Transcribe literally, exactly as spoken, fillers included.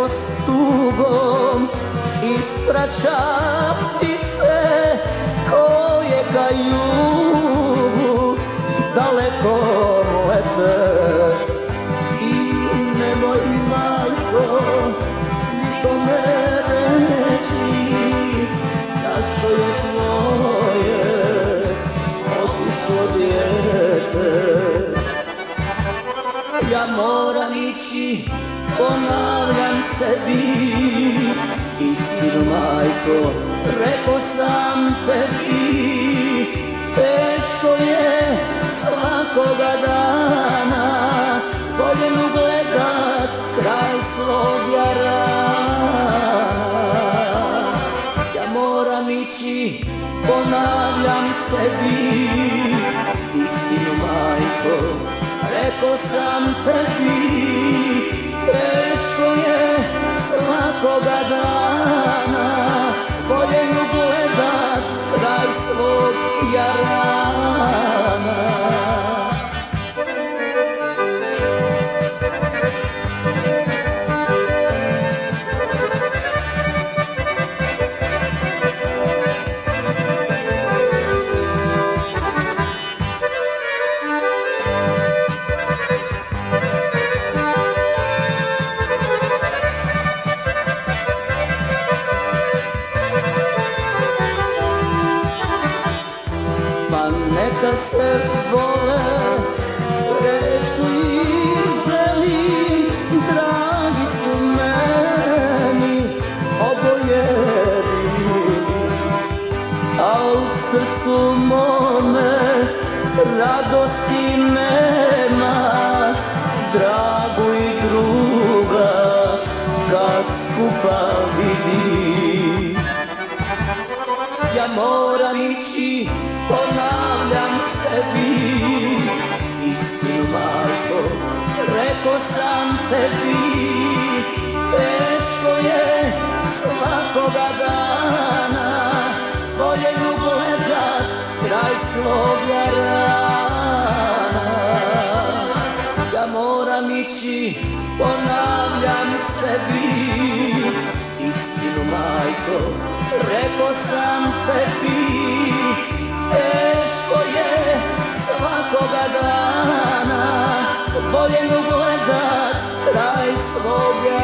neko s tugom ispraća ptice koje ka jugu daleko lete. I nemoj, majko, nikome reći zašto je tvoje otišlo dijete. Ja moram ići, ponavljam sebi istinu, majko, rekao sam tebi. Teško je svakoga dana voljenu gledat kraj svog jarana. Ja moram ići, ponavljam sebi istinu, majko, rekao sam tebi. Teško je svakoga dana voljenu gledat kraj svog jarana. Pa neka se vole, sreću im želim, dragi su meni oboje bili. A u srcu mome radosti nema, dragu i druga kad skupa vidim. Ja moram ići, ponavljam sebi istinu, majko, rekao sam tebi. Teško je svakoga dana voljenu gledat kraj svog jarana. Ja moram ići, ponavljam sebi istinu, majko, rekao sam tebi. Teško je svakoga dana voljenu gledat kraj svog jarana.